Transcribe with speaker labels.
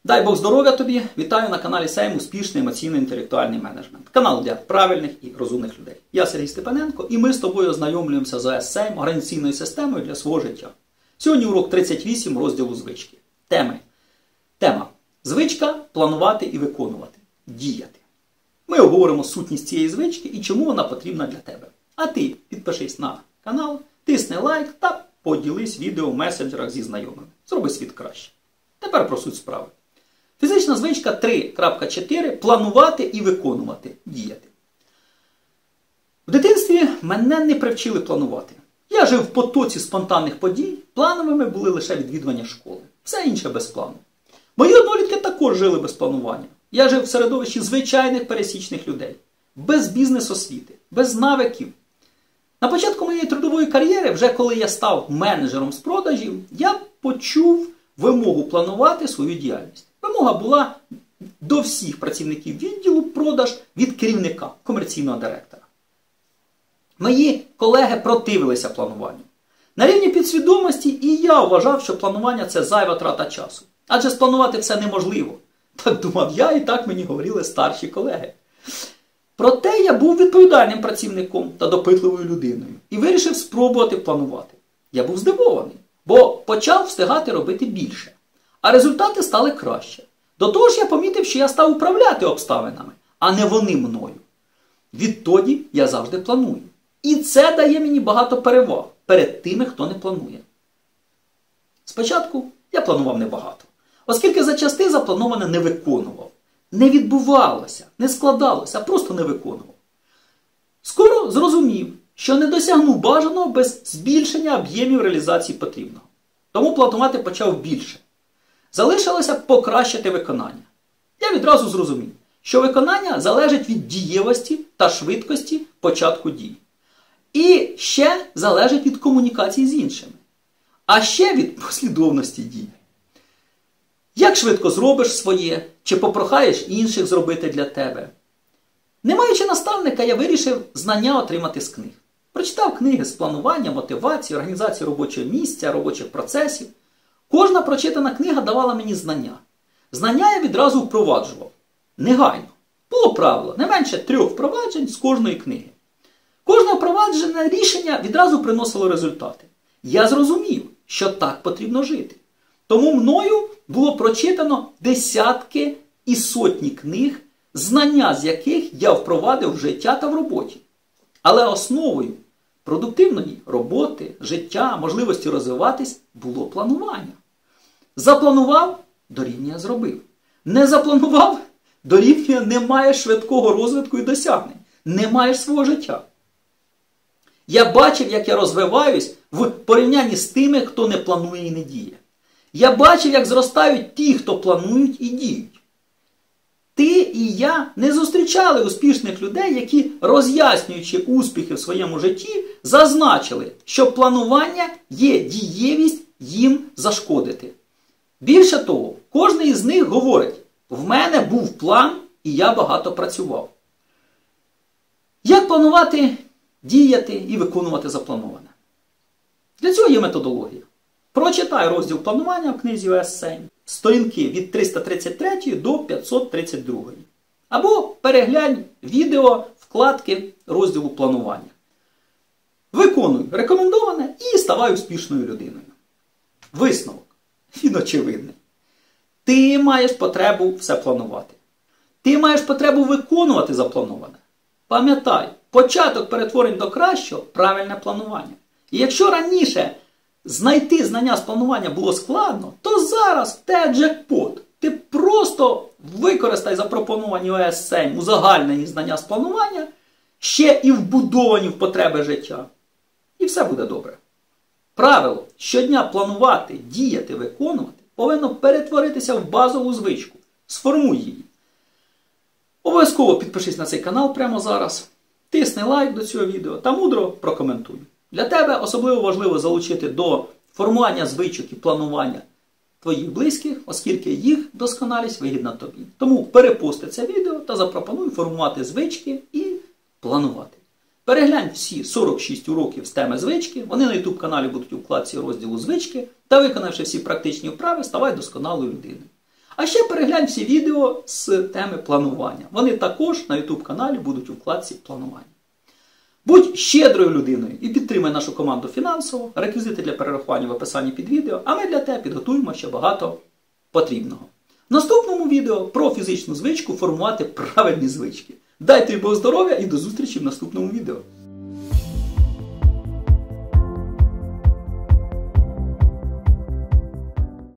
Speaker 1: Дай Бог здоров'я тобі! Вітаю на каналі Сейм Успішний емоційно-інтелектуальний менеджмент. Канал для правильних і розумних людей. Я Сергій Степаненко і ми з тобою ознайомлюємося з ОС Сейм, організаційною системою для свого життя. Сьогодні урок 38 розділу звички. Тема. Звичка планувати і виконувати. Діяти. Ми обговоримо сутність цієї звички і чому вона потрібна для тебе. А ти підпишись на канал, тисни лайк та поділись відео в месенджерах зі знайомими. Зроби світ краще. Тепер про суть справи. Фізична звичка 3.4. Планувати і виконувати. Діяти. В дитинстві мене не привчили планувати. Я жив в потоці спонтанних подій, плановими були лише відвідування школи. Все інше без плану. Мої однолітки також жили без планування. Я жив в середовищі звичайних пересічних людей. Без бізнес-освіти, без навиків. На початку моєї трудової кар'єри, вже коли я став менеджером з продажів, я почув вимогу планувати свою діяльність. Вимога була до всіх працівників відділу продаж від керівника, комерційного директора. Мої колеги противилися плануванню. На рівні підсвідомості і я вважав, що планування – це зайва трата часу. Адже спланувати все неможливо. Так думав я і так мені говорили старші колеги. Проте я був відповідальним працівником та допитливою людиною і вирішив спробувати планувати. Я був здивований, бо почав встигати робити більше. А результати стали краще. До того ж я помітив, що я став управляти обставинами, а не вони мною. Відтоді я завжди планую. І це дає мені багато переваг перед тими, хто не планує. Спочатку я планував небагато, оскільки зачасти заплановане не виконував. Не відбувалося, не складалося, а просто не виконував. Скоро зрозумів, що не досягнув бажаного без збільшення об'ємів реалізації потрібного. Тому планувати почав більше. Залишилося покращити виконання. Я відразу зрозумів, що виконання залежить від дієвості та швидкості початку дій. І ще залежить від комунікації з іншими. А ще від послідовності дій. Як швидко зробиш своє, чи попрохаєш інших зробити для тебе. Не маючи наставника, я вирішив знання отримати з книг. Прочитав книги з планування, мотивації, організації робочого місця, робочих процесів. Кожна прочитана книга давала мені знання. Знання я відразу впроваджував. Негайно. Було правило, не менше 3 впроваджень з кожної книги. Кожне впроваджене рішення відразу приносило результати. Я зрозумів, що так потрібно жити. Тому мною було прочитано десятки і сотні книг, знання з яких я впровадив в життя та в роботі. Але основою продуктивної роботи, життя, можливості розвиватись було планування. Запланував – дорівнює зробив. Не запланував – дорівнює не маєш швидкого розвитку і досягнень. Не маєш свого життя. Я бачив, як я розвиваюсь в порівнянні з тими, хто не планує і не діє. Я бачив, як зростають ті, хто планують і діють. Ти і я не зустрічали успішних людей, які, роз'яснюючи успіхи в своєму житті, зазначили, що планування є дієвість їм зашкодити. Більше того, кожен із них говорить, в мене був план і я багато працював. Як планувати, діяти і виконувати заплановане? Для цього є методологія. Прочитай розділ планування в книзі ОС Сейм, сторінки від 333 до 532. Або переглянь відео вкладки розділу планування. Виконуй рекомендоване і ставай успішною людиною. Висновок. Він очевидний. Ти маєш потребу все планувати. Ти маєш потребу виконувати заплановане. Пам'ятай, початок перетворень до кращого – правильне планування. І якщо раніше знайти знання з планування було складно, то зараз в те джекпот. Ти просто використай запропоновані ОС Сейм узагальнені знання з планування, ще і вбудовані в потреби життя. І все буде добре. Правило щодня планувати, діяти, виконувати повинно перетворитися в базову звичку. Сформуй її. Обов'язково підпишись на цей канал прямо зараз. Тисни лайк до цього відео та мудро прокоментуй. Для тебе особливо важливо залучити до формування звичок і планування твоїх близьких, оскільки їх досконалість вигідна тобі. Тому перепости це відео та запропонуй формувати звички і планувати. Переглянь всі 46 уроків з теми звички, вони на YouTube каналі будуть у вкладці розділу звички, та виконавши всі практичні вправи, ставай досконалою людиною. А ще переглянь всі відео з теми планування. Вони також на YouTube каналі будуть у вкладці планування. Будь щедрою людиною і підтримай нашу команду фінансово. Реквізити для перерахування в описанні під відео, а ми для тебе підготуємо ще багато потрібного. В наступному відео про фізичну звичку формувати правильні звички. Дай тобі Бог здоров'я і до зустрічі в наступному відео.